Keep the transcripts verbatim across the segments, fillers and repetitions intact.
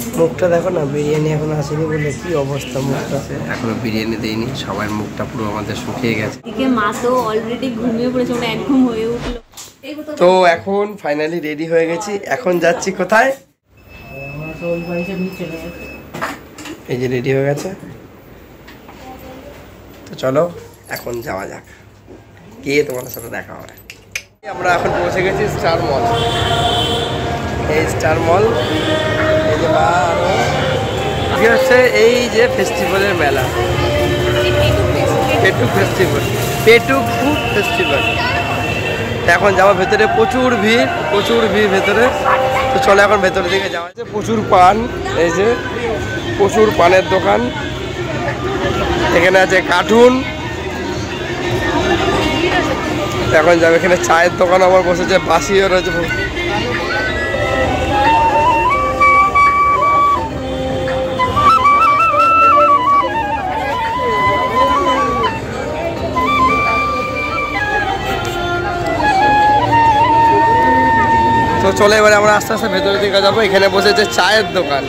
মুখটা দেখো না, বিরিয়ানি এখন আসেনি বলে কি অবস্থা মুখটা। এখনো বিরিয়ানি দেয়নি, সবার মুখটা পুরো আমাদের শুকিয়ে গেছে। এদিকে মা তো অলরেডি ঘুমিয়ে পড়েছে, মানে এক ঘুম হয়ে উঠলো। তো এখন ফাইনালি রেডি হয়ে গেছি, এখন যাচ্ছি কোথায়? এই যে রেডি হয়ে গেছে, তো চলো এখন যাওয়া যাক, গিয়ে তোমাদের সাথে দেখা হবে। আমরা এখন পৌঁছে গেছি স্টার মল। এই স্টার মল, এই যে মা হচ্ছে এই যে ফেস্টিভ্যালের মেলা, Petuk festival, Petuk food festival. এখন যাওয়া ভেতরে, প্রচুর ভিড়, প্রচুর ভিড় ভেতরে। তো চলো এখন ভেতরের দিকে যাওয়া হচ্ছে। প্রচুর পান, এই যে প্রচুর পানের দোকান, এখানে আছে কার্টুন। এখন যাবে, এখানে চায়ের দোকান আবার বসেছে, পাশেও রয়েছে। তো চলে এবারে আমরা আস্তে আস্তে ভেতরের দিকে যাবো। এখানে বসেছে চায়ের দোকান,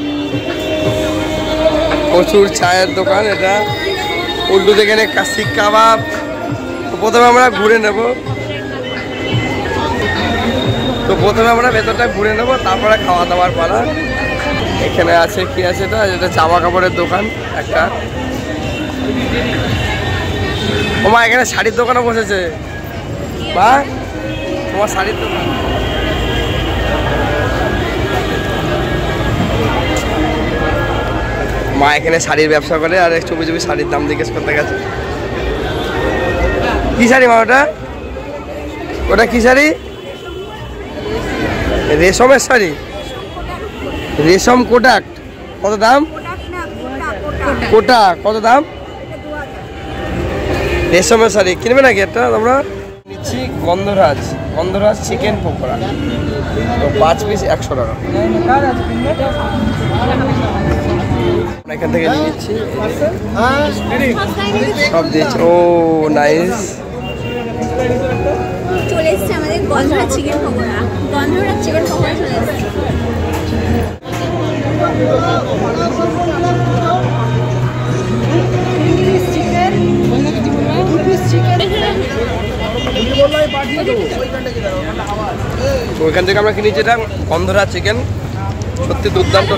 প্রচুর চায়ের দোকান। এটা উল্টু থেকে শিক কাবাব। প্রথমে আমরা ঘুরে নেব, তো প্রথমে আমরা ভেতরটা ঘুরে নেব, তারপরে খাওয়া দাওয়ার পালা। এখানে আছে কি আছে, এটা এটা জামা কাপড়ের দোকান একটা। ও মা, এখানে শাড়ির দোকানও বসেছে। বা তোমার শাড়ির দোকান, মা এখানে শাড়ির ব্যবসা করে, আর এক চুপি চুপি শাড়ির দাম জিজ্ঞেস করতে গেছে। কি শাড়ি মা ওটা? ওটা কি শাড়ি? রেশমের শাড়ি, রেশম কোটাক। কত দাম? কোটা কত দাম? রেশমের শাড়ি কিনবে নাকি একটা? আমরা নিচ্ছি গন্ধরাজ, গন্ধরাজ চিকেন পকোড়া, তো পাঁচ পিস একশো টাকা। এখান থেকে নিচ্ছি, সব দিচ্ছি। ও নাইস, চলে এসেছে আমাদের গন্ধরাজ চিকেন পকোড়া। গন্ধরাজ চিকেন পকোড়া চলে এসেছে। ওইখান থেকে আমরা কিনেছি এটা গন্ধরাজ চিকেন, সত্যি দুর্দান্ত।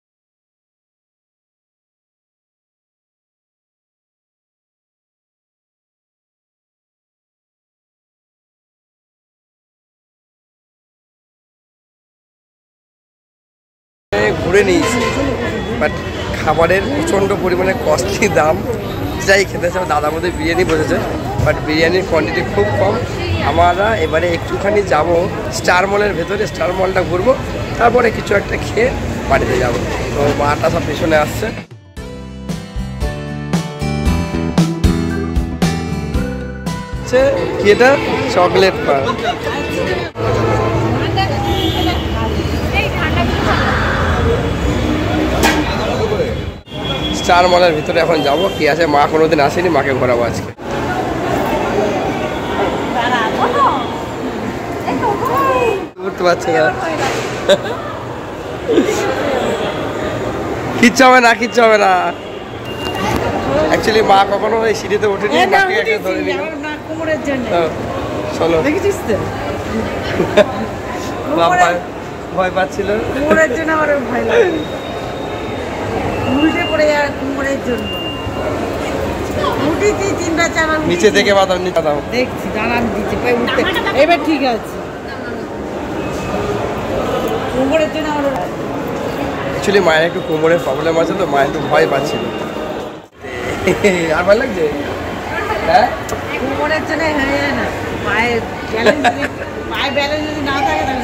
ঘুরে নিয়েছি, বাট খাবারের প্রচণ্ড পরিমাণে কস্টলি দাম। যাই খেতে চাও, দাদার মধ্যে বিরিয়ানি বসেছে, বাট বিরিয়ানির কোয়ান্টিটি খুব কম। আমরা এবারে একটুখানি যাব স্টার মলের ভেতরে, স্টার মলটা ঘুরবো, তারপরে কিছু একটা খেয়ে বাড়িতে যাব। তো মাটা সব পেছনে আসছে। কি এটা? চকলেট পান। স্টার মলের ভিতরে এখন যাবো, কি আছে। মা কোনোদিন আসেনি, মাকে ঘোরাবো আজকে। বুঝতে পারছি না, কিচ্ছু হবে না, কিচ্ছু হবে না। অ্যাকচুয়ালি মা কখনো এই সিঁড়িতে ওঠেনি, মাকে একে ধরে নিল। চলো, ভয় পাচ্ছিল, নিচে থেকে বাদাম নিতে দাও, দেখছি দাঁড়ান দিচ্ছে, এবার ঠিক আছে। অ্যাকচুয়ালি মায়ের একটু কোমরের প্রবলেম আছে, তো মা একটু ভয় পাচ্ছিল। আর ভালো লাগছে, হ্যাঁ কোমরের জন্য হয়ে যায় না, পায়ের পায়ে ব্যালেন্স যদি না থাকে তাহলে।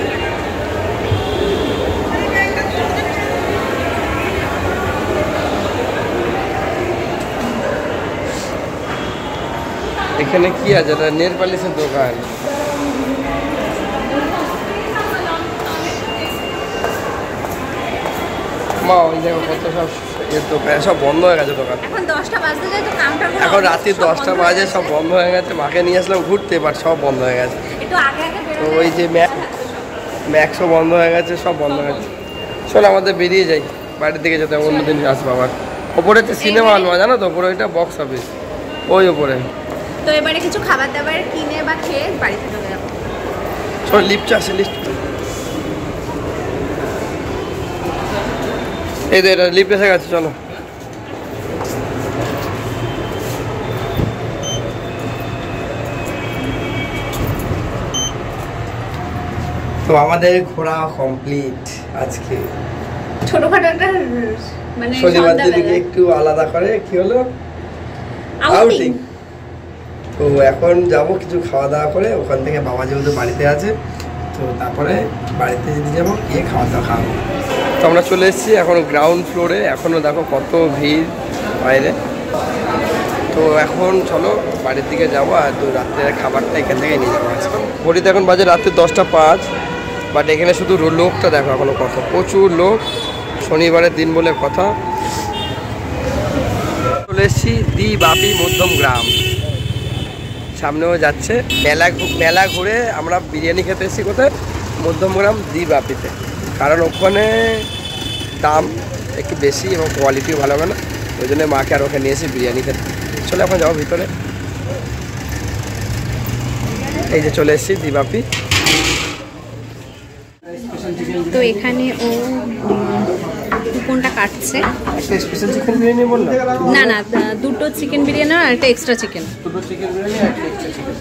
এখানে কি আছে? এটা নেল পালিশের দোকান। মা ওই দেখো কত সব এর দোকান, সব বন্ধ হয়ে গেছে দোকান। এখন দশটা বাজতে যায়, তো কাউন্টার এখন রাত্রি দশটা বাজে, সব বন্ধ হয়ে গেছে। মাকে নিয়ে আসলাম ঘুরতে, বাট সব বন্ধ হয়ে গেছে। একটু আগে আগে তো ওই যে ম্যাক্সও বন্ধ হয়ে গেছে, সব বন্ধ হয়ে গেছে। চলো আমাদের বেরিয়ে যাই বাড়ির দিকে, যেতে অন্যদিন আসবো আবার। ওপরে তো সিনেমা হল জানো তো, ওপরে ওইটা বক্স অফিস ওই ওপরে। তো এবারে কিছু খাবার দাবার কিনে বা খেয়ে বাড়িতে চলে যাবো। চলো লিফট আসে, লিফট এই তো, এটা লিফট এসে গেছে, চলো। তো আমাদের ঘোরা কমপ্লিট আজকে। ছোটখাটো একটা মানে শনিবার দিনকে একটু আলাদা করে কি হলো আউটিং। তো এখন যাব কিছু খাওয়া দাওয়া করে, ওখান থেকে বাবা যেহেতু বাড়িতে আছে তো তারপরে বাড়িতে যদি যাবো গিয়ে খাওয়া দাওয়া খাবো। তো আমরা চলে এসেছি এখন গ্রাউন্ড ফ্লোরে, এখনও দেখো কত ভিড় বাইরে। তো এখন চলো বাড়ির দিকে যাবো, আর তো রাত্রের খাবারটা এখান থেকে নিয়ে যাবো। ঘড়িতে এখন বাজে রাত্রে দশটা পাঁচ, বাট এখানে শুধু লোকটা দেখো এখনো কত, প্রচুর লোক, শনিবারের দিন বলে কথা। চলে এসেছি দি বাপি মধ্যম গ্রাম, সামনেও যাচ্ছে মেলা। মেলা ঘুরে আমরা বিরিয়ানি খেতে এসেছি কোথায়, মধ্যমগ্রাম দি বাপিতে, কারণ ওখানে দাম একটু বেশি এবং কোয়ালিটিও ভালো হবে না, ওই জন্য মাকে আর ওখানে নিয়ে এসে বিরিয়ানি খেতে। চলে এখন যাবো ভিতরে। এই যে চলে এসেছি দি বাপি। তো এখানে ও কোনটা কাটছে, একটা স্পেশাল চিকেন বিরিয়ানি বললাম, না না দুটো চিকেন বিরিয়ানি আর একটা এক্সট্রা চিকেন। দুটো চিকেন বিরিয়ানি আর একটা এক্সট্রা চিকেন।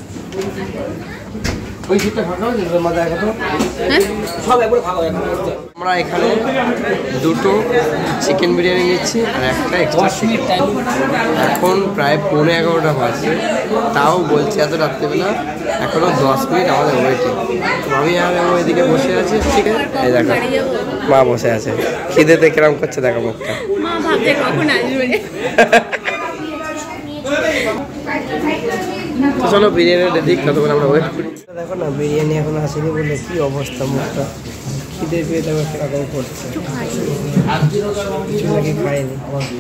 ওই দুটো ভাগ হবে, যেগুলো মাঝে এখন হ্যাঁ সব একবার ভাগ হবে। আমরা এখানে দুটো চিকেন বিরিয়ানি নিচ্ছি আর একটা এক্সট্রা চিকেন। এখন প্রায় পৌনে এগারোটা বাজছে, তাও বলছি এত রাত্রিবেলা এখনও দশ মিনিট আমাদের ওয়েটিং। আমি আর ওইদিকে বসে আছি, ঠিক আছে, এই দেখো মা বসে আছে, খিদেতে কিরম করছে দেখো মুখটা। মা ভাবছে কখন আসবে। তো চলো বিরিয়ানিটা দিক, ততক্ষণ আমরা ওয়েট করি। দেখো না বিরিয়ানি এখন আসেনি বলে কি অবস্থা, মুখটা খিদে পেয়ে দেখো কিরকম করছে, কিছু নাকি খায়নি,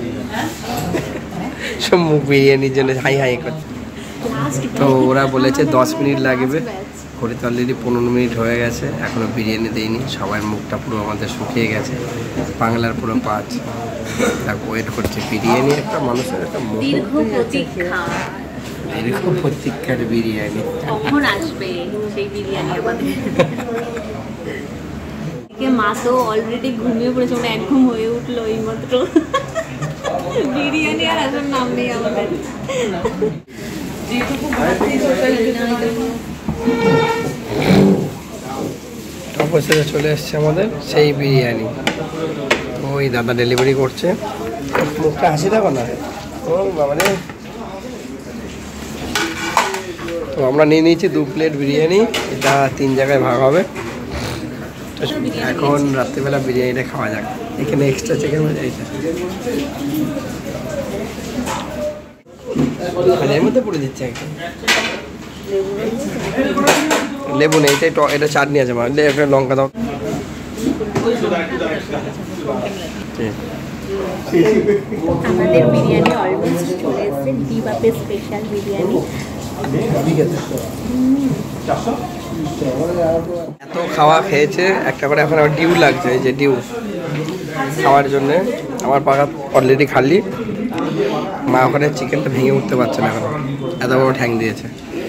সব মুখ বিরিয়ানির জন্য হাই হাই করছে। তো ওরা বলেছে দশ মিনিট লাগবে, ঘড়িতে অলরেডি পনেরো মিনিট হয়ে গেছে, এখনো বিরিয়ানি দেয়নি। সবার মুখটা পুরো আমাদের শুকিয়ে গেছে, বাংলার পুরো পাঁচ। তাকে ওয়েট করছে বিরিয়ানি, একটা মানুষের একটা দীর্ঘ প্রতীক্ষা, দীর্ঘ প্রতীক্ষার বিরিয়ানি কখন আসবে সেই বিরিয়ানি আমাদের। মা তো অলরেডি ঘুমিয়ে পড়েছে, মানে এক ঘুম হয়ে উঠলো এই মাত্র, বিরিয়ানি আর আসার নাম নেই আমাদের। অবশেষে চলে এসছে আমাদের সেই বিরিয়ানি। ওই দাদা ডেলিভারি করছে, মুখটা হাসি দেখো না, ও বাবা রে। তো আমরা নিয়ে নিয়েছি দু প্লেট বিরিয়ানি, এটা তিন জায়গায় ভাগ হবে। এখন রাত্রিবেলা বিরিয়ানিটা খাওয়া যাক। এখানে এক্সট্রা চিকেন মজা, এইটা এর মধ্যে পড়ে দিচ্ছে একদম, লেবু নেই, এটাই এটা চাটনি আছে, মানে একটা লঙ্কা দাও। আমাদের বিরিয়ানি অলমোস্ট চলে এসেছে, দি বাপি স্পেশাল বিরিয়ানি। এত খাওয়া খেয়েছে একটা করে, এখন আবার ডিউ লাগছে, এই যে ডিউ খাওয়ার জন্যে। আমার পাকা অলরেডি খালি, মা ওখানে চিকেনটা ভেঙে উঠতে পারছে না এখন, এত বড় ঠ্যাং দিয়েছে।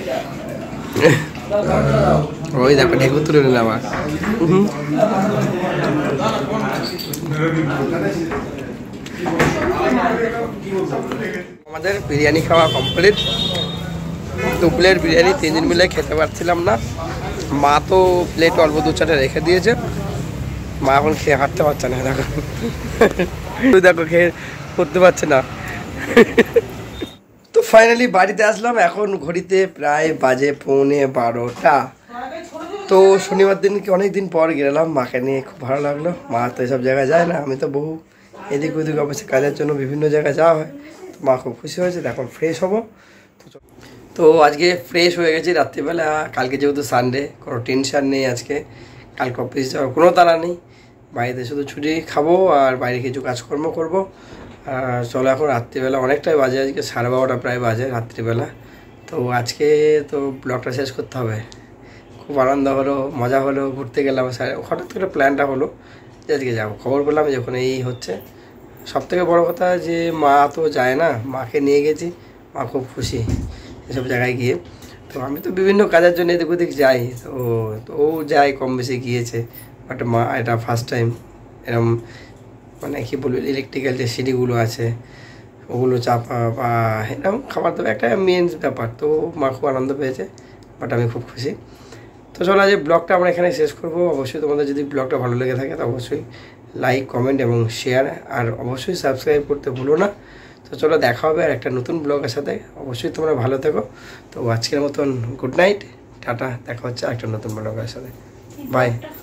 ওই দেখো ঢেকুর তুলে নিল আমার। আমাদের বিরিয়ানি খাওয়া কমপ্লিট, দু প্লেট বিরিয়ানি তিনজন মিলে খেতে পারছিলাম না। মা তো প্লেট অল্প দু চারটে রেখে দিয়েছে, মা এখন খেয়ে হাঁটতে পারছে না, দেখো দেখো খেয়ে করতে পারছে না। তো ফাইনালি বাড়িতে আসলাম, এখন ঘড়িতে প্রায় বাজে পৌনে বারোটা। তো শনিবার দিনকে অনেক দিন পর গেলাম মাকে নিয়ে, খুব ভালো লাগলো। মা তো এসব জায়গায় যায় না, আমি তো বহু এদিক ওদিক অবশ্যই কাজের জন্য বিভিন্ন জায়গায় যাওয়া হয়। তো মা খুব খুশি হয়েছে, এখন ফ্রেশ হবো। তো আজকে ফ্রেশ হয়ে গেছি রাত্রিবেলা, কালকে যেহেতু সানডে কোনো টেনশান নেই, আজকে কালকে অফিস যাওয়ার কোনো তাড়া নেই, বাড়িতে শুধু ছুটি খাবো আর বাইরে কিছু কাজকর্ম করবো। আর চলো এখন রাত্রিবেলা অনেকটাই বাজে, আজকে সাড়ে বারোটা প্রায় বাজে রাত্রিবেলা। তো আজকে তো ব্লগটা শেষ করতে হবে। খুব আনন্দ হলো, মজা হলো, ঘুরতে গেলাম, হঠাৎ করে প্ল্যানটা হলো আজকে যাবো। খবর পেলাম যখন এই হচ্ছে, সব থেকে বড়ো কথা যে মা তো যায় না, মাকে নিয়ে গেছি, মা খুব খুশি এসব জায়গায় গিয়ে। তো আমি তো বিভিন্ন কাজের জন্য এদিক ওদিক যাই, তো তো ও যায় কম বেশি গিয়েছে, বাট মা এটা ফার্স্ট টাইম এরকম মানে কী বলবো ইলেকট্রিক্যাল যে সিঁড়িগুলো আছে ওগুলো চাপা বা এরকম খাবার দাবার একটা মেন ব্যাপার। তো মা খুব আনন্দ পেয়েছে, বাট আমি খুব খুশি। তো চলো আজ ব্লগটা আমরা এখানে শেষ করবো। অবশ্যই তোমাদের যদি ব্লগটা ভালো লেগে থাকে তো অবশ্যই লাইক, কমেন্ট এবং শেয়ার, আর অবশ্যই সাবস্ক্রাইব করতে ভুলো না। তো চলো দেখা হবে আর একটা নতুন ব্লগের সাথে। অবশ্যই তোমরা ভালো থেকো। তো আজকের মতন গুড নাইট, টাটা, দেখা হচ্ছে আর একটা নতুন ব্লগের সাথে। বাই।